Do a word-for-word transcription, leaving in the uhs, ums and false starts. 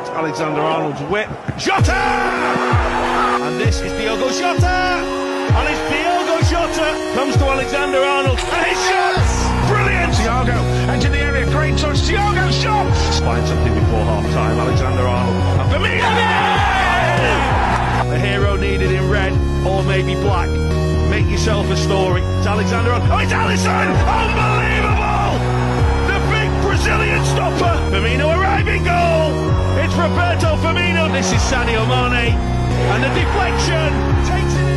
Alexander Arnold's whip. Jota! And this is Diogo Jota! And it's Diogo Jota comes to Alexander Arnold. And his shot! Brilliant! Thiago into the area, great touch. Thiago shot! Find something before half-time. Alexander Arnold. And Firmino! The hero needed in red, or maybe black. Make yourself a story. It's Alexander Arnold. Oh, it's Alisson! Unbelievable! The big Brazilian stopper. Firmino arriving goal. It's Roberto Firmino. This is Sadio Mane. And the deflection takes it